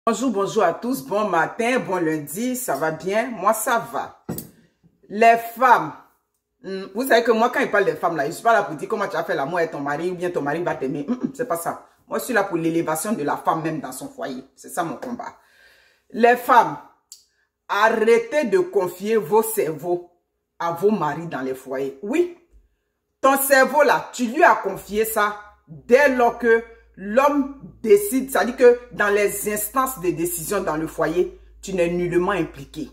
Bonjour, bonjour à tous, bon matin, bon lundi, ça va bien? Moi, ça va. Les femmes, vous savez que moi, quand il parle des femmes, là, je ne suis pas là pour dire comment tu as fait l'amour avec ton mari ou bien ton mari va t'aimer. C'est pas ça. Moi, je suis là pour l'élévation de la femme même dans son foyer. C'est ça mon combat. Les femmes, arrêtez de confier vos cerveaux à vos maris dans les foyers. Oui, ton cerveau là, tu lui as confié ça dès lors que l'homme décide, c'est-à-dire que dans les instances de décision dans le foyer, tu n'es nullement impliqué.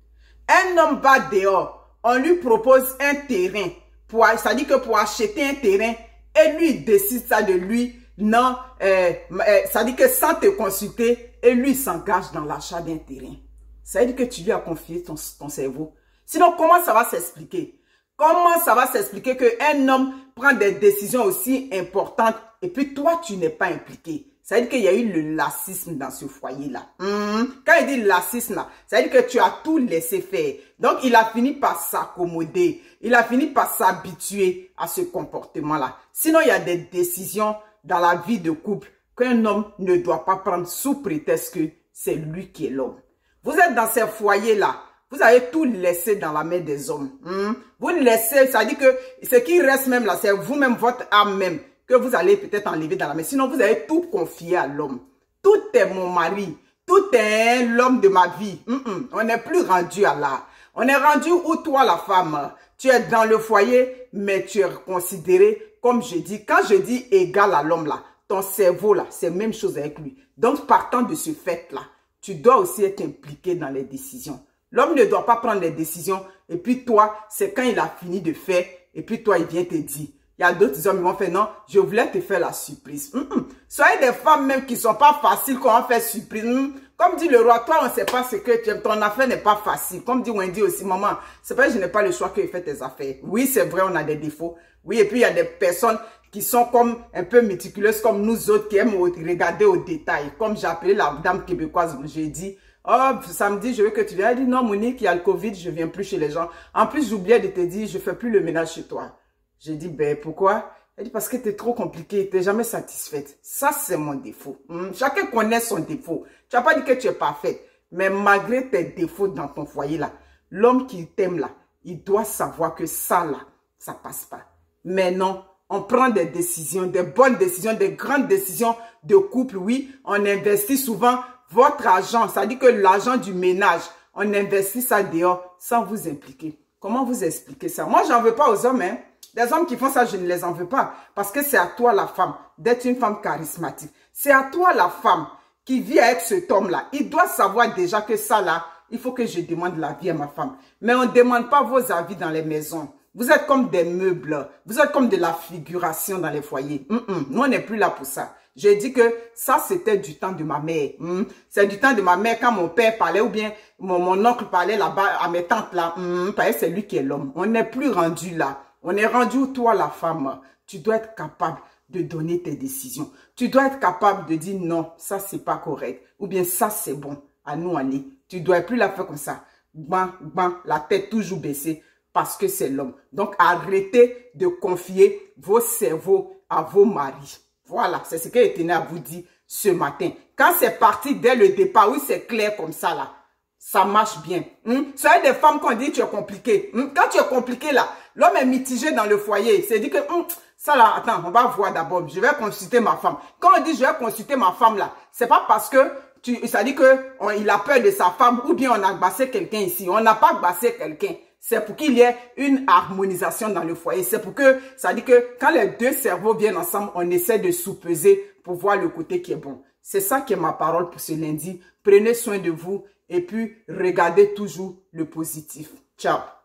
Un homme va dehors, on lui propose un terrain, c'est-à-dire que pour acheter un terrain, et lui il décide ça de lui, non, c'est-à-dire que sans te consulter, et lui s'engage dans l'achat d'un terrain. Ça veut dire que tu lui as confié ton cerveau. Sinon, comment ça va s'expliquer? Comment ça va s'expliquer qu'un homme prend des décisions aussi importantes et puis toi, tu n'es pas impliqué? Ça veut dire qu'il y a eu le lassisme dans ce foyer-là. Quand il dit lassisme, là, ça veut dire que tu as tout laissé faire. Donc, il a fini par s'accommoder. Il a fini par s'habituer à ce comportement-là. Sinon, il y a des décisions dans la vie de couple qu'un homme ne doit pas prendre sous prétexte que c'est lui qui est l'homme. Vous êtes dans ces foyers-là. Vous avez tout laissé dans la main des hommes. Vous laissez, ça dit que ce qui reste même là, c'est vous-même, votre âme même, que vous allez peut-être enlever dans la main. Sinon, vous avez tout confié à l'homme. Tout est mon mari. Tout est l'homme de ma vie. On n'est plus rendu à là. On est rendu où toi, la femme, tu es dans le foyer, mais tu es considéré, comme je dis, quand je dis égal à l'homme là, ton cerveau là, c'est la même chose avec lui. Donc, partant de ce fait-là, tu dois aussi être impliqué dans les décisions. L'homme ne doit pas prendre les décisions et puis toi, c'est quand il a fini de faire et puis toi, il vient te dire. Il y a d'autres hommes qui vont faire non, je voulais te faire la surprise. Soyez des femmes même qui ne sont pas faciles quand on fait surprise. Comme dit le roi, toi, on ne sait pas ce que tu aimes. Ton affaire n'est pas facile. Comme dit Wendy aussi, maman, c'est pas que je n'ai pas le choix que je fais tes affaires. Oui, c'est vrai, on a des défauts. Oui, et puis il y a des personnes qui sont comme un peu méticuleuses comme nous autres qui aiment regarder au détail. Comme j'ai appelé la dame québécoise, j'ai dit, oh, samedi, je veux que tu viennes. Elle dit, non, Monique, il y a le Covid, je ne viens plus chez les gens. En plus, j'oubliais de te dire, je ne fais plus le ménage chez toi. J'ai dit, ben, pourquoi? Elle dit, parce que tu es trop compliquée, tu n'es jamais satisfaite. Ça, c'est mon défaut. Chacun connaît son défaut. Tu n'as pas dit que tu es parfaite. Mais malgré tes défauts dans ton foyer, là, l'homme qui t'aime, là, il doit savoir que ça, là, ça passe pas. Mais non, on prend des décisions, des bonnes décisions, des grandes décisions de couple. Oui, on investit souvent votre argent, c'est-à-dire que l'argent du ménage, on investit ça dehors sans vous impliquer. Comment vous expliquer ça? Moi, j'en veux pas aux hommes, hein. Des hommes qui font ça, je ne les en veux pas. Parce que c'est à toi, la femme, d'être une femme charismatique. C'est à toi, la femme, qui vit avec cet homme-là. Il doit savoir déjà que ça, là, il faut que je demande l'avis à ma femme. Mais on ne demande pas vos avis dans les maisons. Vous êtes comme des meubles. Vous êtes comme de la figuration dans les foyers. Nous, on n'est plus là pour ça. J'ai dit que ça, c'était du temps de ma mère. C'est du temps de ma mère quand mon père parlait ou bien mon oncle parlait là-bas à mes tantes là. C'est lui qui est l'homme. On n'est plus rendu là. On est rendu où toi, la femme, tu dois être capable de donner tes décisions. Tu dois être capable de dire non, ça, c'est pas correct. Ou bien ça, c'est bon. À nous aller. Tu dois plus la faire comme ça. La tête toujours baissée parce que c'est l'homme. Donc, arrêtez de confier vos cerveaux à vos maris. Voilà, c'est ce que je tenais à vous dire ce matin. Quand c'est parti dès le départ, oui, c'est clair comme ça, là. Ça marche bien. Soyez des femmes qu'on dit tu es compliqué. Quand tu es compliqué, là, l'homme est mitigé dans le foyer. C'est dit que, ça là, attends, on va voir d'abord. Je vais consulter ma femme. Quand on dit je vais consulter ma femme, là, c'est pas parce que ça dit que il a peur de sa femme ou bien on a bassé quelqu'un ici. On n'a pas bassé quelqu'un. C'est pour qu'il y ait une harmonisation dans le foyer. C'est pour que, ça dit que quand les deux cerveaux viennent ensemble, on essaie de sous-peser pour voir le côté qui est bon. C'est ça qui est ma parole pour ce lundi. Prenez soin de vous et puis regardez toujours le positif. Ciao.